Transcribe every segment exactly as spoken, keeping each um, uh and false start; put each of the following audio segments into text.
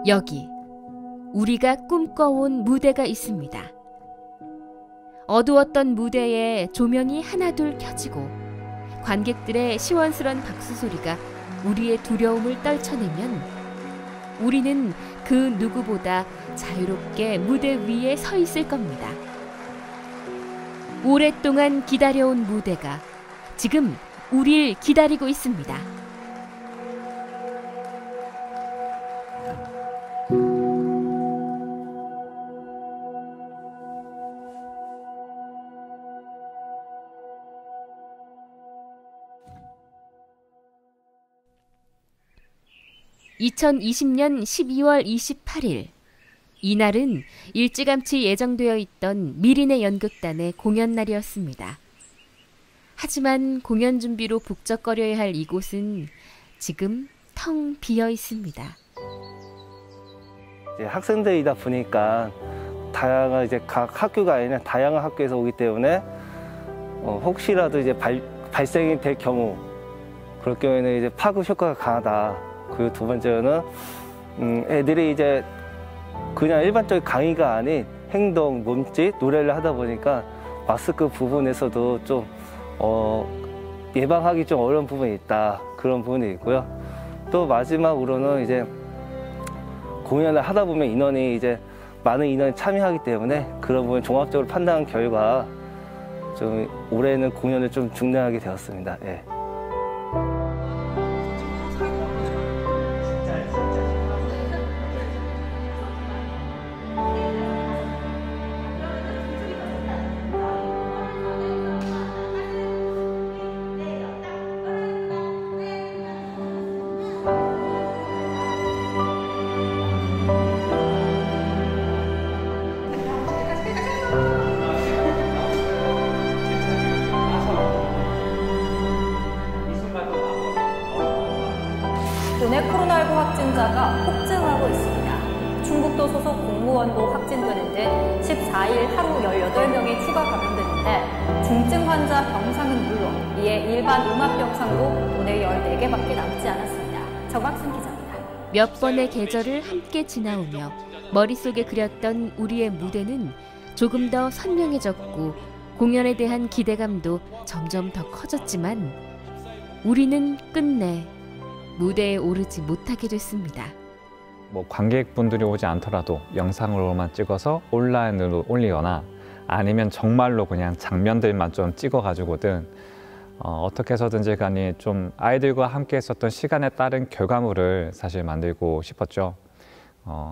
여기 우리가 꿈꿔온 무대가 있습니다. 어두웠던 무대에 조명이 하나둘 켜지고 관객들의 시원스런 박수 소리가 우리의 두려움을 떨쳐내면 우리는 그 누구보다 자유롭게 무대 위에 서 있을 겁니다. 오랫동안 기다려온 무대가 지금 우릴 기다리고 있습니다. 이천이십년 십이월 이십팔일, 이날은 일찌감치 예정되어 있던 미린의 연극단의 공연 날이었습니다. 하지만 공연 준비로 북적거려야 할 이곳은 지금 텅 비어 있습니다. 이제 학생들이다 보니까 다양한 이제 각 학교가 아니라 다양한 학교에서 오기 때문에 어, 혹시라도 이제 발, 발생이 될 경우 그럴 경우에는 이제 파급 효과가 강하다. 그리고 두 번째는 음, 애들이 이제 그냥 일반적인 강의가 아닌 행동, 몸짓, 노래를 하다 보니까 마스크 부분에서도 좀 어, 예방하기 좀 어려운 부분이 있다. 그런 부분이 있고요. 또 마지막으로는 이제 공연을 하다 보면 인원이 이제 많은 인원이 참여하기 때문에 그런 부분 종합적으로 판단한 결과 좀 올해는 공연을 좀 중단하게 되었습니다. 예. 국내 코로나십구 확진자가 폭증하고 있습니다. 충북도 소속 공무원도 확진되는 등 십사일 하루 열여덟 명이 추가 감염됐는데 중증 환자 병상은 물론 이에 일반 음압 병상도 도내 열네 개밖에 남지 않았습니다. 정박순 기자입니다. 몇 번의 계절을 함께 지나오며 머릿속에 그렸던 우리의 무대는 조금 더 선명해졌고 공연에 대한 기대감도 점점 더 커졌지만 우리는 끝내 무대에 오르지 못하게 됐습니다. 뭐 관객분들이 오지 않더라도 영상으로만 찍어서 온라인으로 올리거나 아니면 정말로 그냥 장면들만 좀 찍어가지고든 어, 어떻게 해서든지 간에 좀 아이들과 함께 했었던 시간에 따른 결과물을 사실 만들고 싶었죠. 어,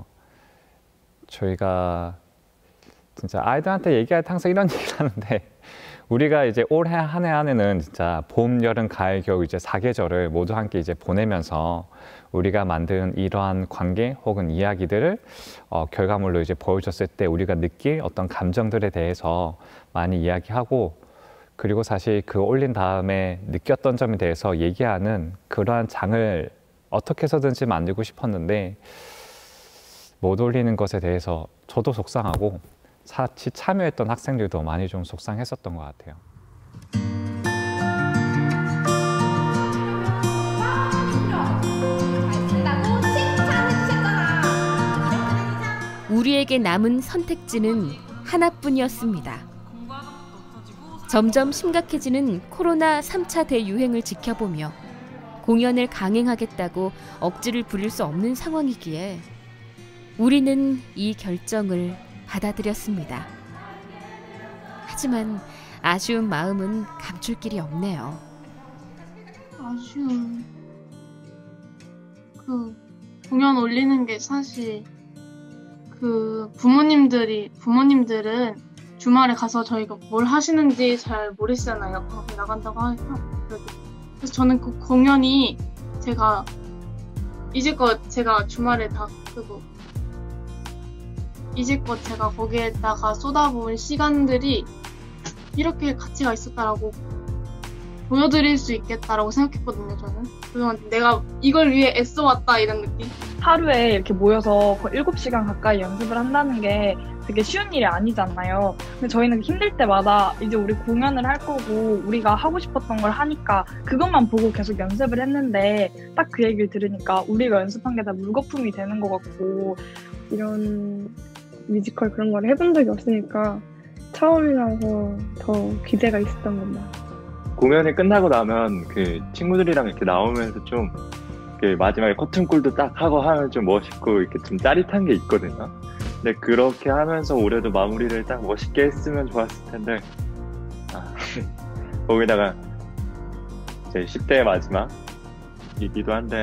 저희가 진짜 아이들한테 얘기할 때 항상 이런 얘기를 하는데 우리가 이제 올해 한 해 안에는 진짜 봄, 여름, 가을, 겨울 이제 사계절을 모두 함께 이제 보내면서 우리가 만든 이러한 관계 혹은 이야기들을 어, 결과물로 이제 보여줬을 때 우리가 느낄 어떤 감정들에 대해서 많이 이야기하고 그리고 사실 그 올린 다음에 느꼈던 점에 대해서 얘기하는 그러한 장을 어떻게 해서든지 만들고 싶었는데 못 올리는 것에 대해서 저도 속상하고 같이 참여했던 학생들도 많이 좀 속상했었던 것 같아요. 우리에게 남은 선택지는 하나뿐이었습니다. 점점 심각해지는 코로나 삼 차 대유행을 지켜보며 공연을 강행하겠다고 억지를 부릴 수 없는 상황이기에 우리는 이 결정을 받아들였습니다. 하지만 아쉬운 마음은 감출 길이 없네요. 아쉬움. 그 공연 올리는 게 사실 그 부모님들이 부모님들은 주말에 가서 저희가 뭘 하시는지 잘 모르시잖아요. 방송 나간다고 하면. 그래서 저는 그 공연이 제가 이제껏 제가 주말에 다 끄고 이제껏 제가 거기에다가 쏟아부은 시간들이 이렇게 가치가 있었다라고 보여드릴 수 있겠다라고 생각했거든요, 저는. 그동안 내가 이걸 위해 애써왔다 이런 느낌? 하루에 이렇게 모여서 거의 일곱 시간 가까이 연습을 한다는 게 되게 쉬운 일이 아니잖아요. 근데 저희는 힘들 때마다 이제 우리 공연을 할 거고 우리가 하고 싶었던 걸 하니까 그것만 보고 계속 연습을 했는데 딱 그 얘기를 들으니까 우리가 연습한 게 다 물거품이 되는 것 같고 이런 뮤지컬 그런 걸 해본 적이 없으니까 처음이라서 더 기대가 있었던 겁니다. 공연이 끝나고 나면 그 친구들이랑 이렇게 나오면서 좀 그 마지막에 커튼콜도 딱 하고 하면 좀 멋있고 이렇게 좀 짜릿한 게 있거든요. 근데 그렇게 하면서 올해도 마무리를 딱 멋있게 했으면 좋았을 텐데 아, 거기다가 제 십 대의 마지막이기도 한데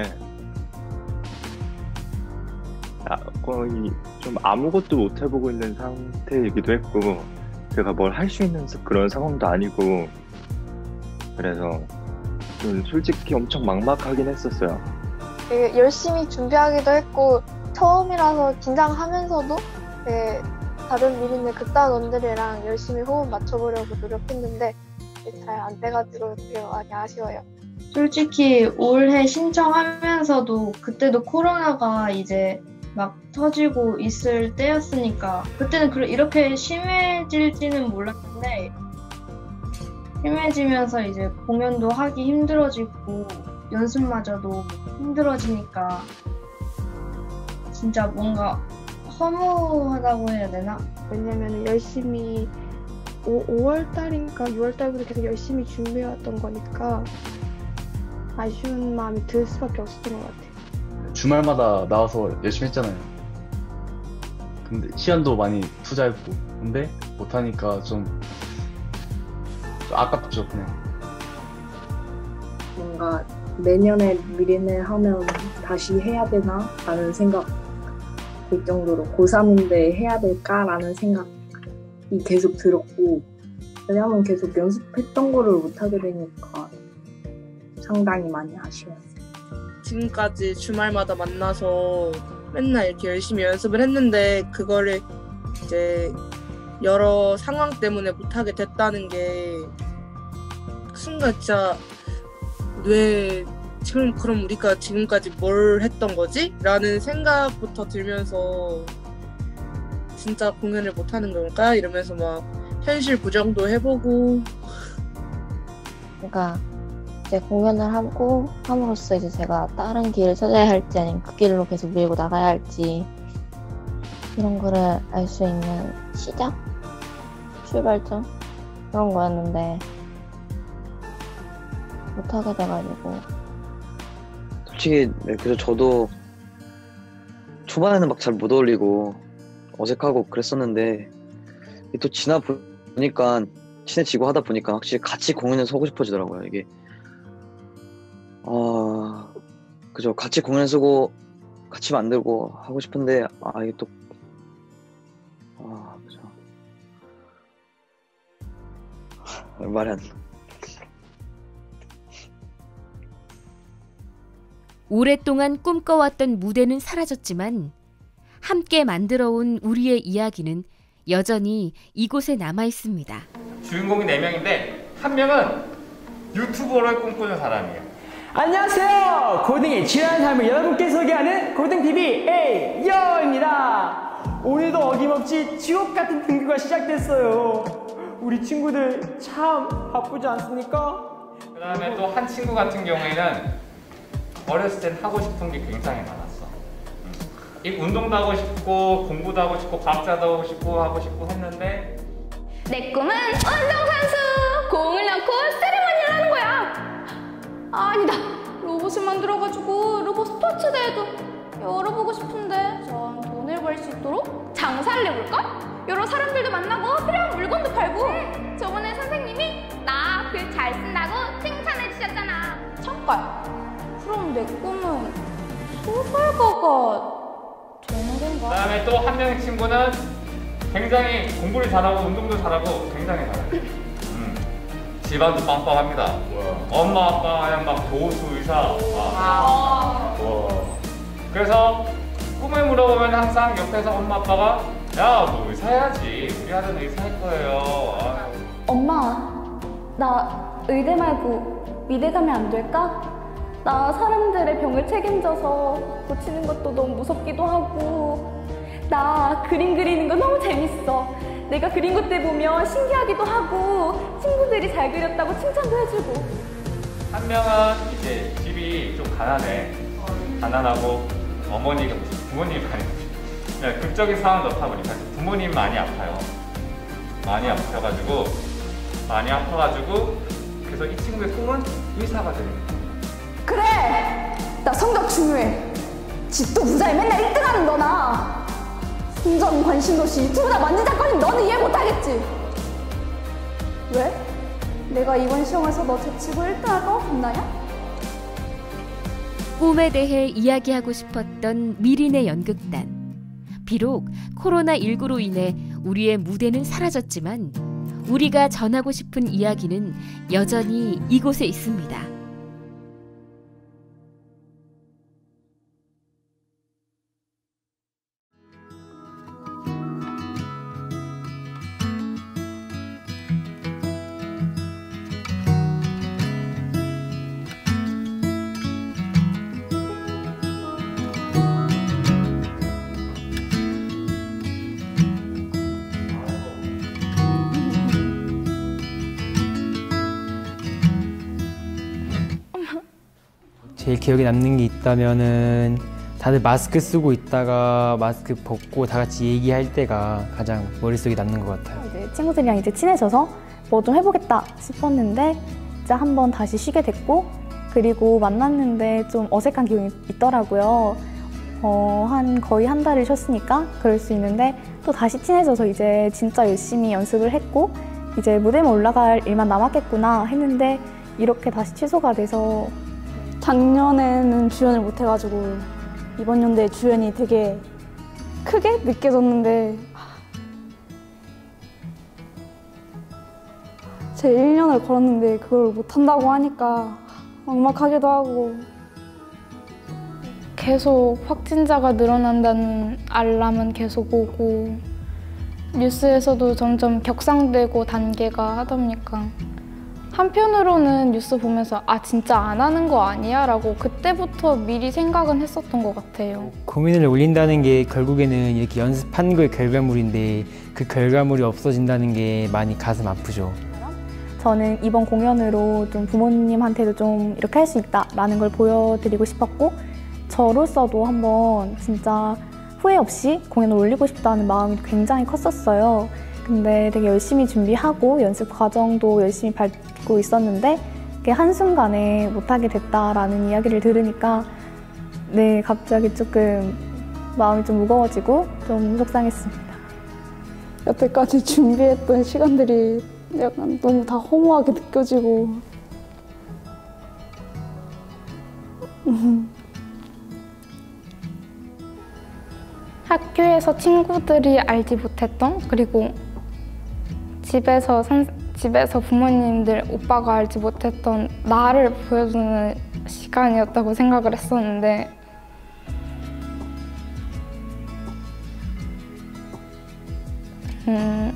아, 거의 좀 아무것도 못 해보고 있는 상태이기도 했고 제가 뭘 할 수 있는 그런 상황도 아니고 그래서 좀 솔직히 엄청 막막하긴 했었어요. 되게 열심히 준비하기도 했고 처음이라서 긴장하면서도 되게 다른 미리네 극단원들이랑 열심히 호흡 맞춰보려고 노력했는데 잘 안 돼가지고 되게 많이 아쉬워요. 솔직히 올해 신청하면서도 그때도 코로나가 이제 막 터지고 있을 때였으니까 그때는 이렇게 심해질지는 몰랐는데 심해지면서 이제 공연도 하기 힘들어지고 연습마저도 힘들어지니까 진짜 뭔가 허무하다고 해야 되나? 왜냐면 열심히 오월 달인가 유월 달부터 계속 열심히 준비해왔던 거니까 아쉬운 마음이 들 수밖에 없었던 것 같아요. 주말마다 나와서 열심히 했잖아요. 근데 시간도 많이 투자했고 근데 못하니까 좀, 좀 아깝죠 그냥. 뭔가 내년에 미리네 하면 다시 해야 되나? 라는 생각 들 정도로 고삼인데 해야 될까라는 생각이 계속 들었고 왜냐면 계속 연습했던 거를 못하게 되니까 상당히 많이 아쉬웠어요. 지금까지 주말마다 만나서 맨날 이렇게 열심히 연습을 했는데 그거를 이제 여러 상황 때문에 못하게 됐다는 게 순간 진짜 왜 지금 그럼 우리가 지금까지 뭘 했던 거지? 라는 생각부터 들면서 진짜 공연을 못하는 걸까? 이러면서 막 현실 부정도 해보고 그러니까 이제 공연을 하고 함으로써 이제 제가 다른 길을 찾아야 할지 아니면 그 길로 계속 밀고 나가야 할지 이런 거를 알 수 있는 시작? 출발점? 그런 거였는데 못하게 돼가지고 솔직히 네, 그래서 저도 초반에는 막 잘 못 어울리고 어색하고 그랬었는데 또 지나 보니까 친해지고 하다 보니까 확실히 같이 공연에 서고 싶어지더라고요. 이게 아 그죠 같이 공연 쓰고 같이 만들고 하고 싶은데 아 이게 또 아 그죠 말이 안 나. 오랫동안 꿈꿔왔던 무대는 사라졌지만 함께 만들어온 우리의 이야기는 여전히 이곳에 남아있습니다. 주인공이 네 명인데 한 명은 유튜버를 꿈꾸는 사람이에요. 안녕하세요. 고등의 지난 삶을 여러분께 소개하는 고등티비 에이여입니다. 오늘도 어김없이 지옥같은 등교가 시작됐어요. 우리 친구들 참 바쁘지 않습니까? 그 다음에 또 한 친구 같은 경우에는 어렸을 땐 하고 싶은 게 굉장히 많았어. 이 운동도 하고 싶고 공부도 하고 싶고 과학자도 하고 싶고 하고 싶고 했는데 내 꿈은 운동선수! 공을 넣고 세리머니를 하는 거야! 아니다! 로봇을 만들어가지고 로봇 스포츠 대회도 열어보고 싶은데 전 돈을 벌 수 있도록 장사를 해볼까? 여러 사람들도 만나고 필요한 물건도 팔고 저번에 선생님이 나 글 잘 쓴다고 칭찬해 주셨잖아. 잠깐! 그럼 내 꿈은 소설가가 되는 건가? 그 다음에 또 한 명의 친구는 굉장히 공부를 잘하고 운동도 잘하고 굉장히 잘해요. 음. 집안도 빵빵합니다. 와. 엄마 아빠야 막 교수 의사. 와. 와. 그래서 꿈을 물어보면 항상 옆에서 엄마 아빠가 야 너 의사 해야지. 우리 아들 의사 할 거예요. 아유. 엄마, 나 의대 말고 미대 가면 안 될까? 나 사람들의 병을 책임져서 고치는 것도 너무 무섭기도 하고 나 그림 그리는 거 너무 재밌어. 내가 그린 것들 보면 신기하기도 하고 친구들이 잘 그렸다고 칭찬도 해주고. 한 명은 이제 집이 좀 가난해. 가난하고 어머니가 부모님이 많이 아프시고 극적인 상황 넣다 보니까 부모님이 많이 아파요. 많이 아프셔가지고 많이 아파가지고 그래서 이 친구의 꿈은 의사가 되는 거예요. 그래! 나 성적 중요해. 집도 부자에 맨날 일 등하는 너나 성적 관심도시 유튜브 다 만지작거리는 너는 이해 못하겠지? 왜? 내가 이번 시험에서 너 제치고 일 등할까 겁나냐? 꿈에 대해 이야기하고 싶었던 미린의 연극단. 비록 코로나십구로 인해 우리의 무대는 사라졌지만 우리가 전하고 싶은 이야기는 여전히 이곳에 있습니다. 제일 기억에 남는 게 있다면은 다들 마스크 쓰고 있다가 마스크 벗고 다 같이 얘기할 때가 가장 머릿속에 남는 것 같아요. 이제 친구들이랑 이제 친해져서 뭐 좀 해보겠다 싶었는데 이제 한번 다시 쉬게 됐고, 그리고 만났는데 좀 어색한 기분이 있더라고요. 어, 한 거의 한 달을 쉬었으니까 그럴 수 있는데 또 다시 친해져서 이제 진짜 열심히 연습을 했고 이제 무대만 올라갈 일만 남았겠구나 했는데 이렇게 다시 취소가 돼서 작년에는 주연을 못 해가지고 이번 연도에 주연이 되게 크게 느껴졌는데 제 일 년을 걸었는데 그걸 못한다고 하니까 막막하기도 하고 계속 확진자가 늘어난다는 알람은 계속 오고 뉴스에서도 점점 격상되고 단계가 하다 보니까 한편으로는 뉴스 보면서 아 진짜 안 하는 거 아니야? 라고 그때부터 미리 생각은 했었던 것 같아요. 고민을 올린다는 게 결국에는 이렇게 연습한 거의 결과물인데 그 결과물이 없어진다는 게 많이 가슴 아프죠. 저는 이번 공연으로 좀 부모님한테도 좀 이렇게 할 수 있다라는 걸 보여드리고 싶었고 저로서도 한번 진짜 후회 없이 공연을 올리고 싶다는 마음이 굉장히 컸었어요. 근데 되게 열심히 준비하고 연습 과정도 열심히 밟고 있었는데 한순간에 못하게 됐다라는 이야기를 들으니까 네 갑자기 조금 마음이 좀 무거워지고 좀 속상했습니다. 여태까지 준비했던 시간들이 약간 너무 다 허무하게 느껴지고 학교에서 친구들이 알지 못했던 그리고 집에서 선, 집에서 부모님들 오빠가 알지 못했던 나를 보여주는 시간이었다고 생각을 했었는데 음,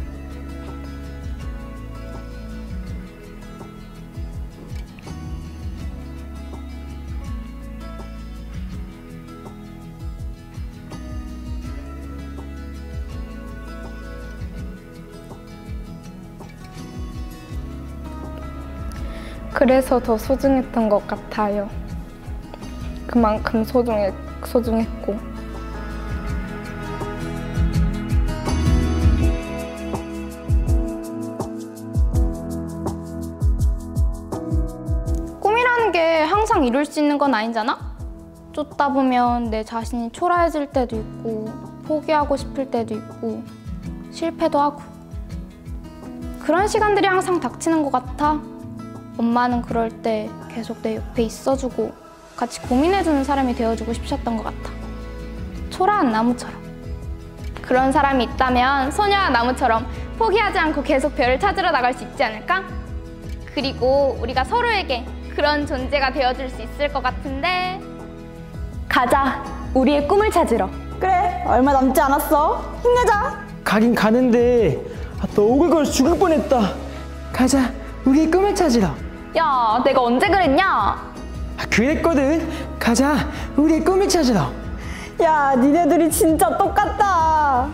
그래서 더 소중했던 것 같아요. 그만큼 소중해, 소중했고. 꿈이라는 게 항상 이룰 수 있는 건 아니잖아? 쫓다 보면 내 자신이 초라해질 때도 있고 포기하고 싶을 때도 있고 실패도 하고 그런 시간들이 항상 닥치는 것 같아. 엄마는 그럴 때 계속 내 옆에 있어주고 같이 고민해주는 사람이 되어주고 싶으셨던 것 같아. 초라한 나무처럼. 그런 사람이 있다면 소녀와 나무처럼 포기하지 않고 계속 별을 찾으러 나갈 수 있지 않을까? 그리고 우리가 서로에게 그런 존재가 되어줄 수 있을 것 같은데 가자, 우리의 꿈을 찾으러. 그래, 얼마 남지 않았어. 힘내자. 가긴 가는데 아, 너 오글거려 죽을 뻔했다. 가자, 우리의 꿈을 찾으러. 야, 내가 언제 그랬냐? 아, 그랬거든. 가자, 우리의 꿈을 찾으러. 야, 니네들이 진짜 똑같다.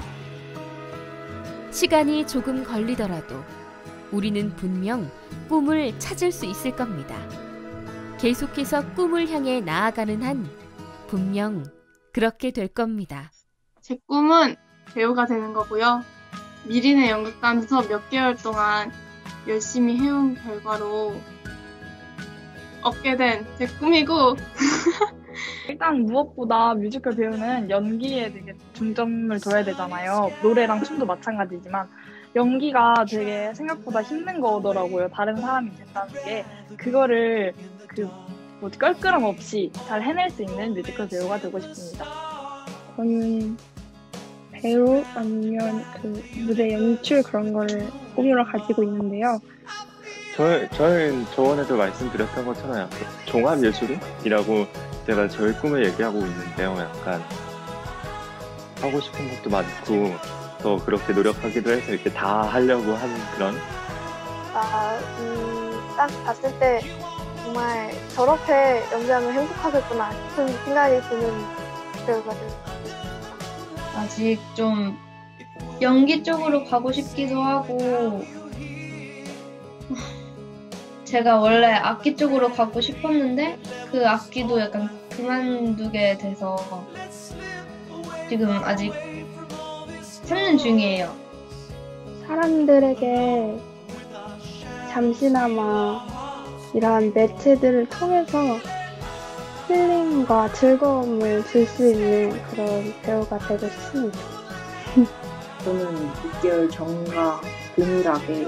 시간이 조금 걸리더라도 우리는 분명 꿈을 찾을 수 있을 겁니다. 계속해서 꿈을 향해 나아가는 한 분명 그렇게 될 겁니다. 제 꿈은 배우가 되는 거고요. 미리네 연극단에서 몇 개월 동안 열심히 해온 결과로 얻게 된 제 꿈이고 일단 무엇보다 뮤지컬 배우는 연기에 되게 중점을 둬야 되잖아요. 노래랑 춤도 마찬가지지만 연기가 되게 생각보다 힘든 거더라고요. 다른 사람이 된다는 게 그거를 그 뭐 껄끄럼 없이 잘 해낼 수 있는 뮤지컬 배우가 되고 싶습니다. 저는 배우 아니면 그 무대 연출 그런 거를 꿈으로 가지고 있는데요. 저, 저는 저번에도 말씀드렸던 것처럼 약간 종합예술인이라고 제가 저의 꿈을 얘기하고 있는데요. 약간 하고 싶은 것도 많고 더 그렇게 노력하기도 해서 이렇게 다 하려고 하는 그런 아, 음, 딱 봤을 때 정말 저렇게 연기하면 행복하겠구나 싶은 생각이 드는 배우가 되고 싶습니다. 아직 좀 연기 쪽으로 가고 싶기도 하고 제가 원래 악기 쪽으로 가고 싶었는데 그 악기도 약간 그만두게 돼서 지금 아직 찾는 중이에요. 사람들에게 잠시나마 이러한 매체들을 통해서 힐링과 즐거움을 줄 수 있는 그런 배우가 되고 싶습니다. 저는 육 개월 전과 동일하게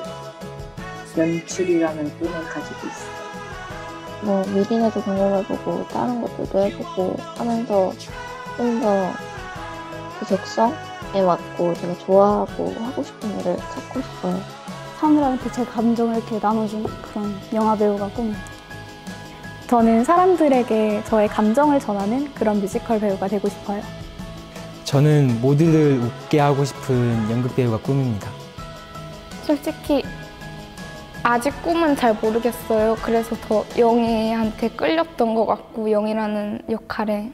연출이라는 꿈을 가지고 있어요. 뭐 미리네도 공연해보고 다른 것들도 해보고 하면서 좀 더 그 적성에 맞고 제가 좋아하고 하고 싶은 일을 찾고 싶어요. 사람들한테 제 감정을 이렇게 나눠주는 그런 영화 배우가 꿈이에요. 저는 사람들에게 저의 감정을 전하는 그런 뮤지컬 배우가 되고 싶어요. 저는 모두를 웃게 하고 싶은 연극 배우가 꿈입니다. 솔직히 아직 꿈은 잘 모르겠어요. 그래서 더 영희한테 끌렸던 것 같고 영희라는 역할에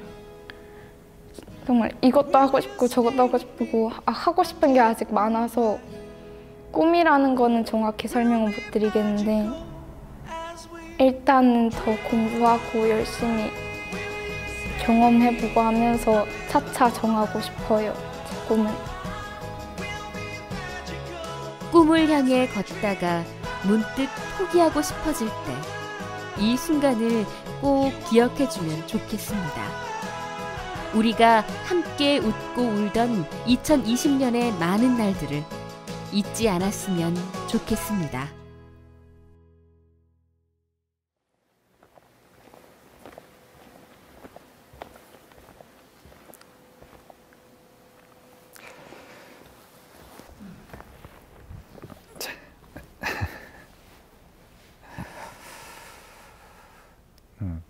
정말 이것도 하고 싶고 저것도 하고 싶고 아, 하고 싶은 게 아직 많아서 꿈이라는 거는 정확히 설명은 못 드리겠는데 일단은 더 공부하고 열심히 경험해보고 하면서 차차 정하고 싶어요. 제 꿈은. 꿈을 향해 걷다가 문득 포기하고 싶어질 때 이 순간을 꼭 기억해주면 좋겠습니다. 우리가 함께 웃고 울던 이천이십 년의 많은 날들을 잊지 않았으면 좋겠습니다. 음.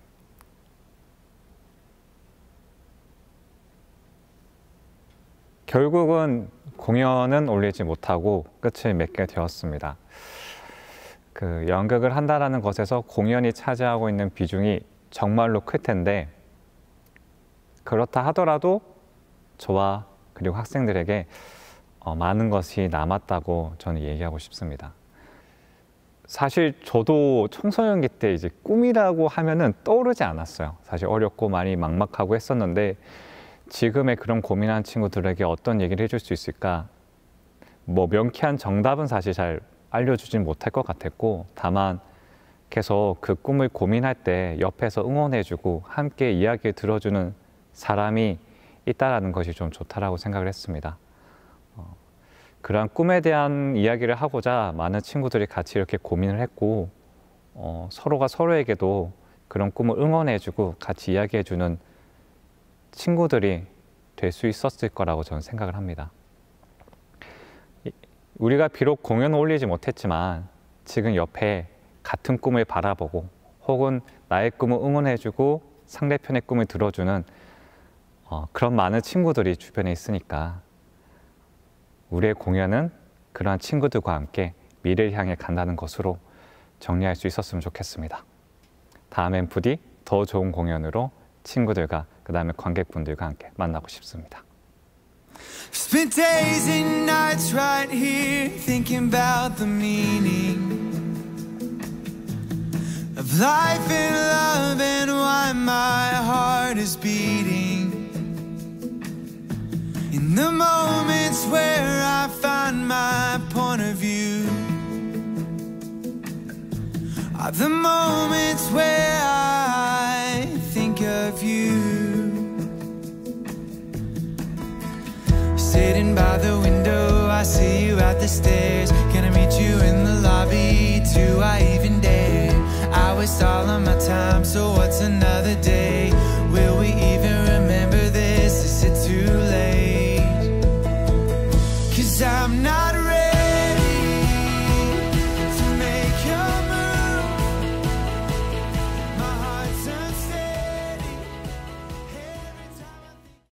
결국은 공연은 올리지 못하고 끝을 맺게 되었습니다. 그 연극을 한다라는 것에서 공연이 차지하고 있는 비중이 정말로 클 텐데 그렇다 하더라도 저와 그리고 학생들에게 어, 많은 것이 남았다고 저는 얘기하고 싶습니다. 사실 저도 청소년기 때 이제 꿈이라고 하면은 떠오르지 않았어요. 사실 어렵고 많이 막막하고 했었는데 지금의 그런 고민한 친구들에게 어떤 얘기를 해줄 수 있을까? 뭐 명쾌한 정답은 사실 잘 알려주진 못할 것 같았고 다만 계속 그 꿈을 고민할 때 옆에서 응원해주고 함께 이야기 들어주는 사람이 있다라는 것이 좀 좋다라고 생각을 했습니다. 어, 그러한 꿈에 대한 이야기를 하고자 많은 친구들이 같이 이렇게 고민을 했고 어, 서로가 서로에게도 그런 꿈을 응원해주고 같이 이야기해주는 친구들이 될 수 있었을 거라고 저는 생각을 합니다. 우리가 비록 공연을 올리지 못했지만 지금 옆에 같은 꿈을 바라보고 혹은 나의 꿈을 응원해주고 상대편의 꿈을 들어주는 어, 그런 많은 친구들이 주변에 있으니까 우리의 공연은 그러한 친구들과 함께 미래를 향해 간다는 것으로 정리할 수 있었으면 좋겠습니다. 다음엔 부디 더 좋은 공연으로 친구들과 그 다음에 관객분들과 함께 만나고 싶습니다. Spent days and nights right here thinking about the meaning of life and love and why my heart is beating. In the moments where I find my point of view are the moments where I think of you. Sitting by the window, I see you at the stairs. Can I meet you in the lobby? Do I even dare? I waste all of my time, so what's another day?